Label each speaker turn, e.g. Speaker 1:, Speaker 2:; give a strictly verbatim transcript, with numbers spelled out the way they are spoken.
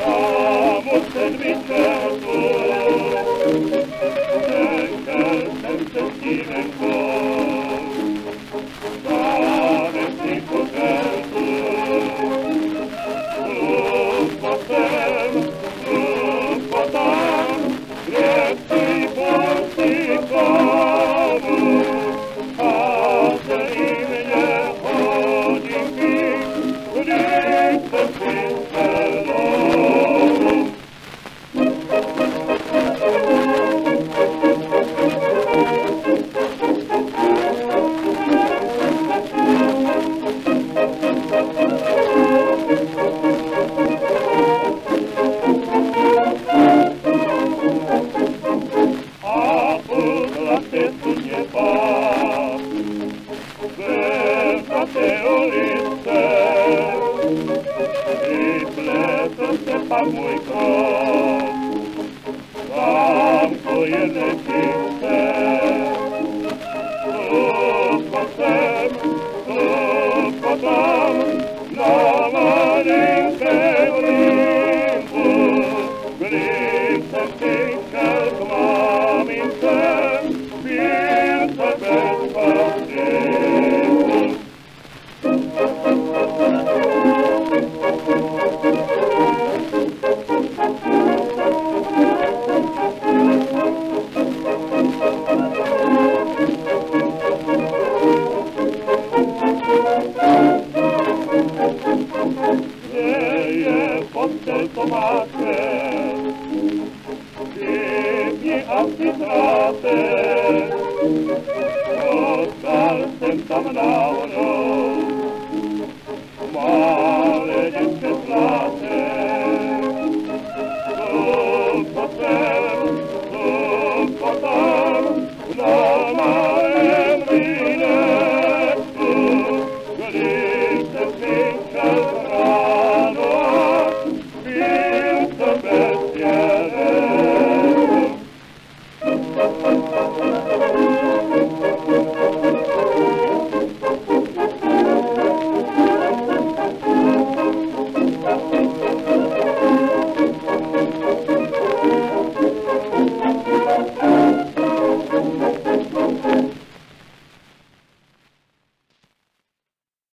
Speaker 1: Samotný vyčerpu, čekal jsem se stívenkou, závěsný pořelku. Hlupo jsem, hlupo tam, kde si bolí kávu, a se i mě hodinky, když jsem si celou. A udlaty studně pár, zvěrnaté ulice, vypletl se pak můj krok, tam po jedné čistce. Hlupo jsem, hlupo tam, na malinkém rynku, když jsem přišel k mamince, byl se bez papříku. Kde je postel Tomáš?